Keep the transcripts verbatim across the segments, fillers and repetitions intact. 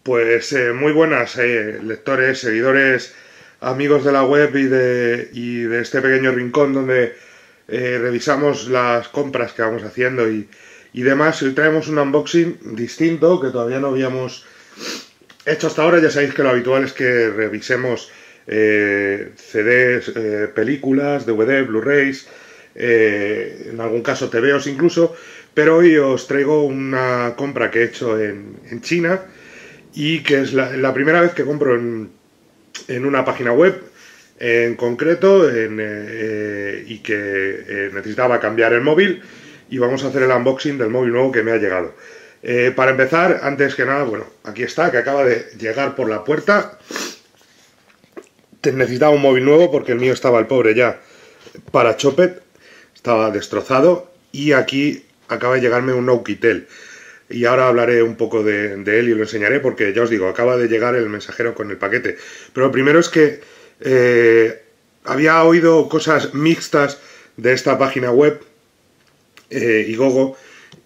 Pues eh, muy buenas, eh, lectores, seguidores, amigos de la web y de, y de este pequeño rincón donde eh, revisamos las compras que vamos haciendo y, y demás. Hoy traemos un unboxing distinto que todavía no habíamos hecho hasta ahora. Ya sabéis que lo habitual es que revisemos eh, C Ds, eh, películas, D V D, Blu-rays, eh, en algún caso T V Os incluso, pero hoy os traigo una compra que he hecho en, en China y que es la, la primera vez que compro en, en una página web en concreto en, eh, y que eh, necesitaba cambiar el móvil, y vamos a hacer el unboxing del móvil nuevo que me ha llegado. Eh, para empezar, antes que nada, bueno, aquí está, que acaba de llegar por la puerta. Necesitaba un móvil nuevo porque el mío estaba, el pobre, ya para chopet, estaba destrozado, y aquí acaba de llegarme un Oukitel. Y ahora hablaré un poco de, de él y lo enseñaré porque, ya os digo, acaba de llegar el mensajero con el paquete. Pero lo primero es que eh, había oído cosas mixtas de esta página web, eh, Igogo.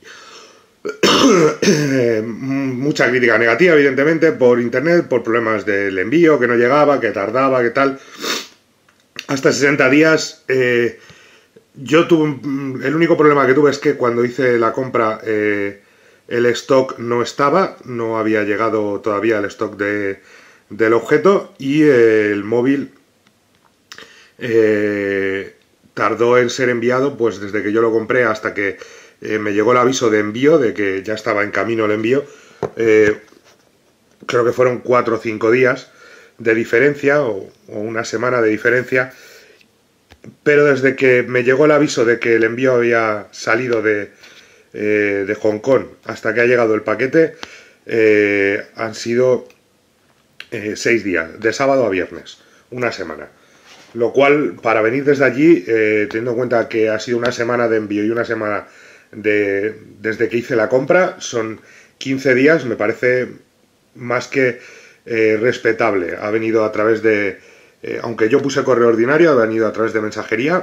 Mucha crítica negativa, evidentemente, por internet, por problemas del envío, que no llegaba, que tardaba, que tal. Hasta sesenta días. Eh, yo tuve... El único problema que tuve es que cuando hice la compra... Eh, el stock no estaba, no había llegado todavía el stock de, del objeto, y eh, el móvil eh, tardó en ser enviado, pues desde que yo lo compré hasta que eh, me llegó el aviso de envío, de que ya estaba en camino el envío. Eh, creo que fueron cuatro o cinco días de diferencia, o, o una semana de diferencia, pero desde que me llegó el aviso de que el envío había salido de... Eh, de Hong Kong hasta que ha llegado el paquete, eh, han sido eh, seis días, de sábado a viernes, una semana. Lo cual, para venir desde allí, eh, teniendo en cuenta que ha sido una semana de envío y una semana de, desde que hice la compra, son quince días, me parece más que eh, respetable. Ha venido a través de, eh, aunque yo puse correo ordinario, ha venido a través de mensajería.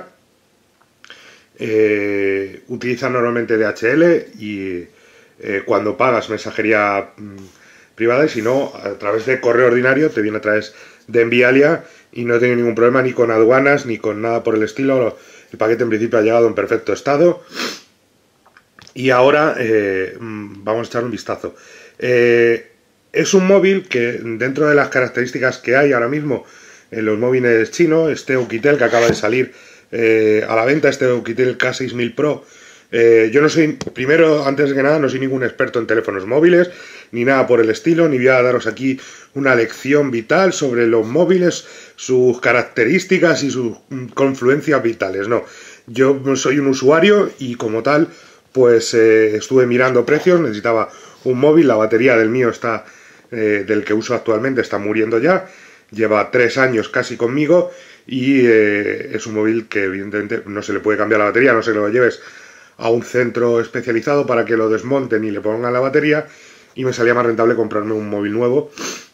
Eh, utilizan normalmente D H L y eh, cuando pagas mensajería mmm, privada, y si no, a través de correo ordinario te viene a través de Envialia, y no he tenido ningún problema ni con aduanas ni con nada por el estilo. El paquete en principio ha llegado en perfecto estado, y ahora eh, vamos a echar un vistazo. Eh, es un móvil que, dentro de las características que hay ahora mismo en los móviles chinos, este Oukitel que acaba de salir Eh, a la venta, este Oukitel K seis mil Pro. Eh, yo no soy, primero, antes que nada, no soy ningún experto en teléfonos móviles, ni nada por el estilo, ni voy a daros aquí una lección vital sobre los móviles, sus características y sus confluencias vitales. No, yo soy un usuario y como tal, pues eh, estuve mirando precios, necesitaba un móvil, la batería del mío está, eh, del que uso actualmente, está muriendo ya, lleva tres años casi conmigo. Y eh, es un móvil que evidentemente no se le puede cambiar la batería, no se lo lleves a un centro especializado para que lo desmonten y le pongan la batería, y me salía más rentable comprarme un móvil nuevo.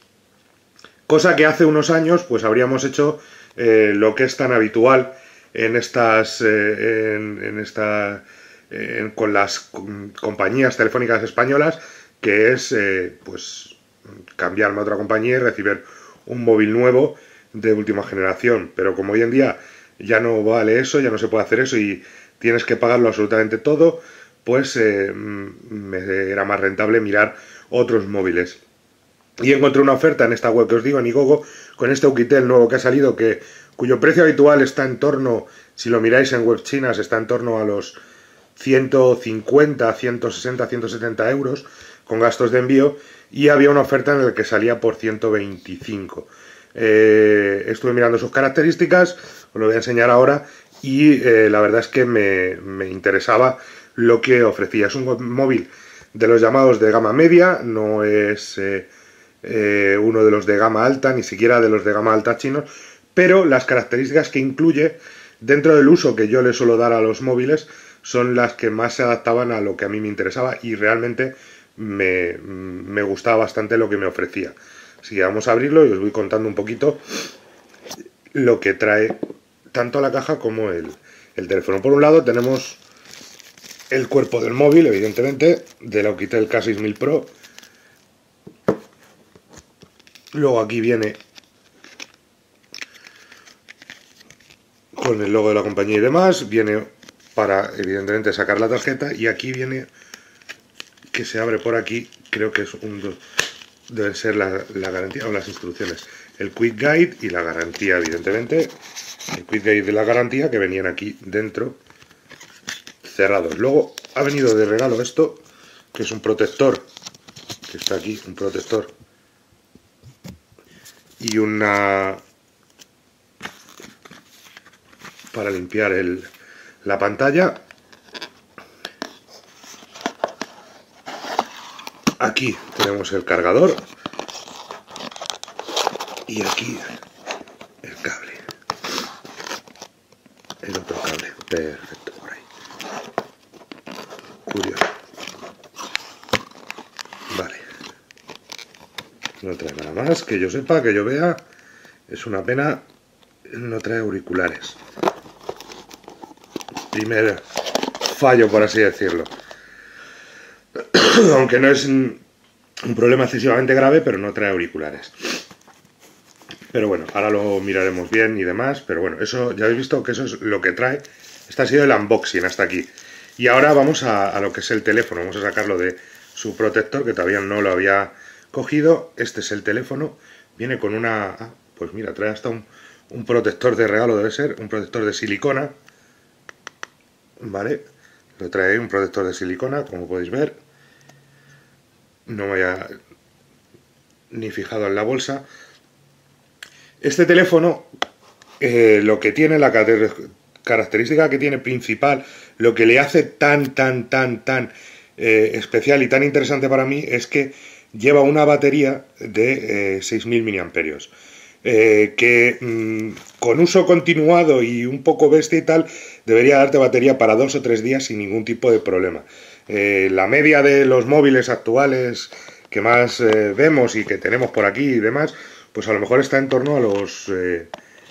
Cosa que hace unos años pues habríamos hecho eh, lo que es tan habitual en estas, eh, en, en esta, eh, con las compañías telefónicas españolas, que es eh, pues cambiarme a otra compañía y recibir un móvil nuevo de última generación. Pero como hoy en día ya no vale eso, ya no se puede hacer eso y tienes que pagarlo absolutamente todo, pues eh, me era más rentable mirar otros móviles. Y encontré una oferta en esta web que os digo, en Igogo, con este Oukitel nuevo que ha salido, que cuyo precio habitual está en torno, si lo miráis en webs chinas, está en torno a los ciento cincuenta, ciento sesenta, ciento setenta euros con gastos de envío, y había una oferta en la que salía por ciento veinticinco. Eh, estuve mirando sus características, os lo voy a enseñar ahora, y eh, la verdad es que me, me interesaba lo que ofrecía. Es un móvil de los llamados de gama media, no es eh, eh, uno de los de gama alta, ni siquiera de los de gama alta chinos, pero las características que incluye dentro del uso que yo le suelo dar a los móviles son las que más se adaptaban a lo que a mí me interesaba, y realmente me, me gustaba bastante lo que me ofrecía. Así que vamos a abrirlo y os voy contando un poquito lo que trae tanto la caja como el, el teléfono. Por un lado tenemos el cuerpo del móvil, evidentemente, del Oukitel K seis mil Pro. Luego aquí viene con el logo de la compañía y demás, viene para evidentemente sacar la tarjeta, y aquí viene que se abre por aquí, creo que es un deben ser la, la garantía o las instrucciones, el Quick Guide y la garantía, evidentemente, el Quick Guide y la garantía que venían aquí dentro cerrados. Luego ha venido de regalo esto, que es un protector, que está aquí, un protector y una para limpiar el, la pantalla. Aquí tenemos el cargador y aquí el cable, el otro cable, perfecto, por ahí. Curioso. Vale. No trae nada más, que yo sepa, que yo vea. Es una pena, no trae auriculares. Primer fallo, por así decirlo. Aunque no es un problema excesivamente grave, pero no trae auriculares. Pero bueno, ahora lo miraremos bien y demás. Pero bueno, eso ya habéis visto que eso es lo que trae. Este ha sido el unboxing hasta aquí. Y ahora vamos a, a lo que es el teléfono. Vamos a sacarlo de su protector, que todavía no lo había cogido. Este es el teléfono. Viene con una... Ah, pues mira, trae hasta un, un protector de regalo, debe ser. Un protector de silicona. Vale. Lo trae un protector de silicona, como podéis ver. No me había ni fijado en la bolsa. Este teléfono, eh, lo que tiene, la característica que tiene principal, lo que le hace tan, tan, tan, tan eh, especial y tan interesante para mí, es que lleva una batería de eh, seis mil miliamperios. Eh, que mmm, con uso continuado y un poco bestia y tal, debería darte batería para dos o tres días sin ningún tipo de problema. Eh, la media de los móviles actuales que más eh, vemos y que tenemos por aquí y demás, pues a lo mejor está en torno a los eh,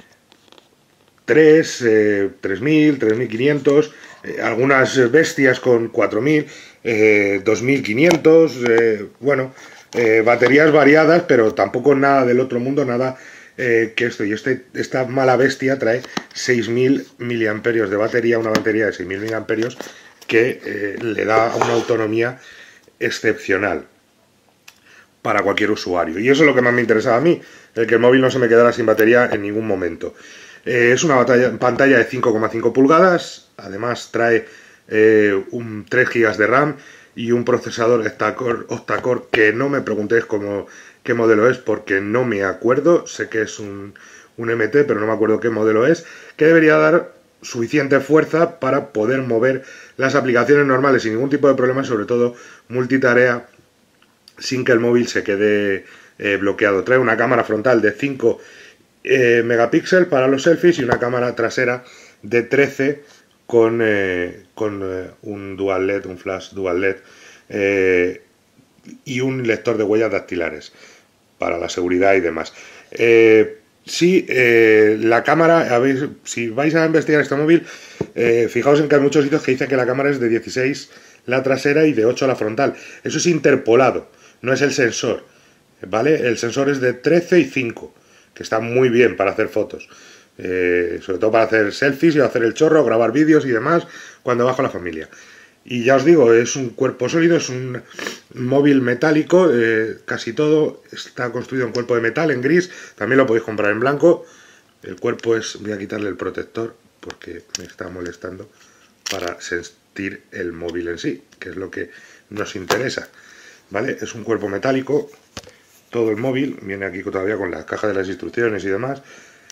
tres, eh, tres mil, tres mil quinientos, eh, algunas bestias con cuatro mil, eh, dos mil quinientos, eh, bueno, eh, baterías variadas, pero tampoco nada del otro mundo, nada eh, que esto. Y este, esta mala bestia trae seis mil miliamperios de batería, una batería de seis mil miliamperios que eh, le da una autonomía excepcional para cualquier usuario. Y eso es lo que más me interesaba a mí, el que el móvil no se me quedara sin batería en ningún momento. Eh, es una batalla, pantalla de cinco coma cinco pulgadas, además trae eh, un tres gigas de RAM y un procesador octa-core, octa-core que no me preguntéis cómo, qué modelo es, porque no me acuerdo. Sé que es un, un M T, pero no me acuerdo qué modelo es, que debería dar suficiente fuerza para poder mover las aplicaciones normales sin ningún tipo de problema, sobre todo multitarea, sin que el móvil se quede eh, bloqueado. Trae una cámara frontal de cinco eh, megapíxeles para los selfies y una cámara trasera de trece con, eh, con eh, un dual L E D, un flash dual L E D eh, y un lector de huellas dactilares para la seguridad y demás. Eh, sí, eh, la cámara, a ver, si vais a investigar este móvil, eh, fijaos en que hay muchos sitios que dicen que la cámara es de dieciséis la trasera y de ocho la frontal. Eso es interpolado, no es el sensor, ¿vale? El sensor es de trece y cinco, que está muy bien para hacer fotos, eh, sobre todo para hacer selfies y hacer el chorro, grabar vídeos y demás cuando va con la familia. Y ya os digo, es un cuerpo sólido, es un móvil metálico, eh, casi todo está construido en cuerpo de metal, en gris, también lo podéis comprar en blanco. El cuerpo es, voy a quitarle el protector porque me está molestando, para sentir el móvil en sí, que es lo que nos interesa, ¿vale? Es un cuerpo metálico, todo el móvil, viene aquí todavía con la caja de las instrucciones y demás,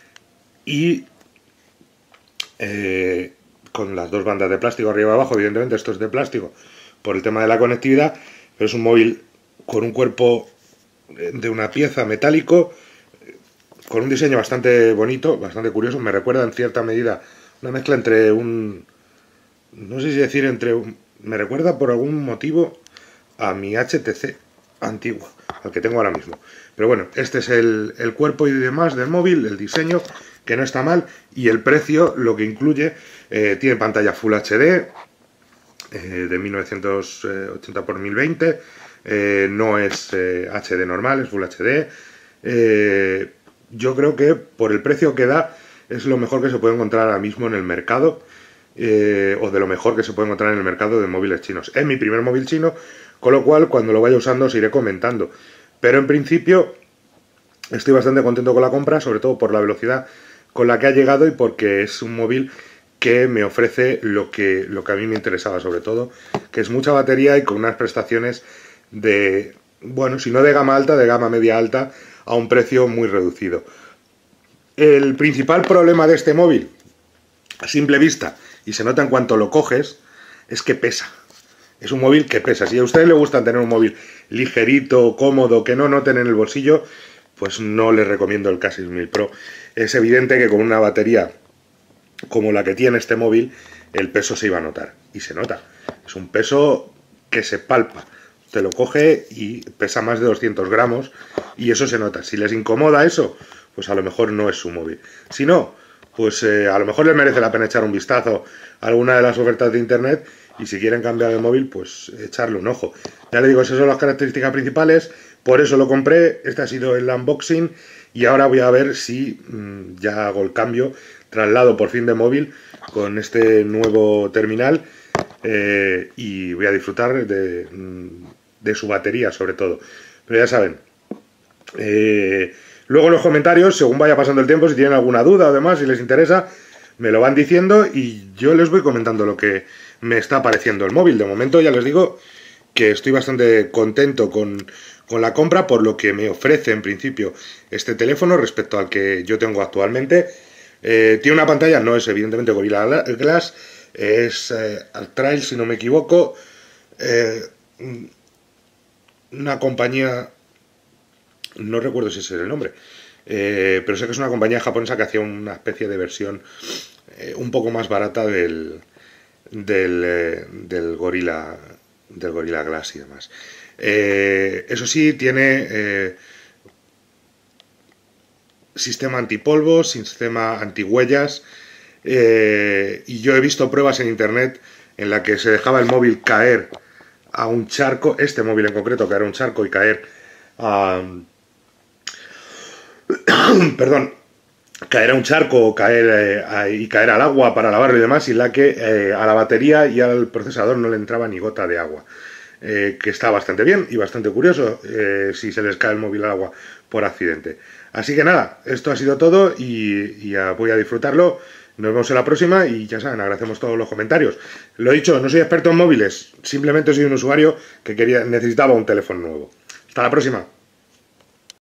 y eh, con las dos bandas de plástico arriba y abajo. Evidentemente esto es de plástico por el tema de la conectividad, pero es un móvil con un cuerpo de una pieza metálico, con un diseño bastante bonito, bastante curioso. Me recuerda en cierta medida una mezcla entre un... no sé si decir entre un... me recuerda por algún motivo a mi H T C antiguo, al que tengo ahora mismo. Pero bueno, este es el, el cuerpo y demás del móvil, el diseño, que no está mal, y el precio, lo que incluye, eh, tiene pantalla Full H D eh, de mil novecientos ochenta por mil veinte, eh, no es eh, H D normal, es Full H D, eh, yo creo que por el precio que da es lo mejor que se puede encontrar ahora mismo en el mercado, eh, o de lo mejor que se puede encontrar en el mercado de móviles chinos. Es mi primer móvil chino, con lo cual cuando lo vaya usando os iré comentando. Pero en principio estoy bastante contento con la compra, sobre todo por la velocidad con la que ha llegado y porque es un móvil que me ofrece lo que, lo que a mí me interesaba sobre todo, que es mucha batería y con unas prestaciones de, bueno, si no de gama alta, de gama media alta, a un precio muy reducido. El principal problema de este móvil, a simple vista, y se nota en cuanto lo coges, es que pesa. Es un móvil que pesa. Si a ustedes les gusta tener un móvil ligerito, cómodo, que no noten en el bolsillo, pues no les recomiendo el K seis mil Pro. Es evidente que con una batería como la que tiene este móvil, el peso se iba a notar. Y se nota. Es un peso que se palpa. Te lo coge y pesa más de doscientos gramos y eso se nota. Si les incomoda eso, pues a lo mejor no es su móvil. Si no, pues eh, a lo mejor les merece la pena echar un vistazo a alguna de las ofertas de internet y si quieren cambiar de móvil, pues echarle un ojo. Ya le digo, esas son las características principales, por eso lo compré, este ha sido el unboxing y ahora voy a ver si mmm, ya hago el cambio, traslado por fin de móvil con este nuevo terminal eh, y voy a disfrutar de, de su batería sobre todo. Pero ya saben, eh, luego en los comentarios, según vaya pasando el tiempo, si tienen alguna duda o demás, si les interesa, me lo van diciendo y yo les voy comentando lo que me está pareciendo el móvil. De momento ya les digo que estoy bastante contento con, con la compra por lo que me ofrece en principio este teléfono respecto al que yo tengo actualmente. Eh, tiene una pantalla, no es evidentemente Gorilla Glass, es eh, Altrail si no me equivoco, eh, una compañía, no recuerdo si ese es el nombre, eh, pero sé que es una compañía japonesa que hacía una especie de versión eh, un poco más barata del del, eh, del Gorilla del Gorilla Glass y demás. Eh, eso sí, tiene eh, sistema antipolvo, sistema antihuellas, eh, y yo he visto pruebas en internet en la que se dejaba el móvil caer a un charco, este móvil en concreto caer a un charco y caer a perdón, caer a un charco o caer eh, a, y caer al agua para lavarlo y demás, y la que eh, a la batería y al procesador no le entraba ni gota de agua, eh, que está bastante bien y bastante curioso eh, si se les cae el móvil al agua por accidente. Así que nada, esto ha sido todo y, y ya voy a disfrutarlo. Nos vemos en la próxima y ya saben, agradecemos todos los comentarios. Lo dicho, no soy experto en móviles, simplemente soy un usuario que quería, necesitaba un teléfono nuevo. Hasta la próxima.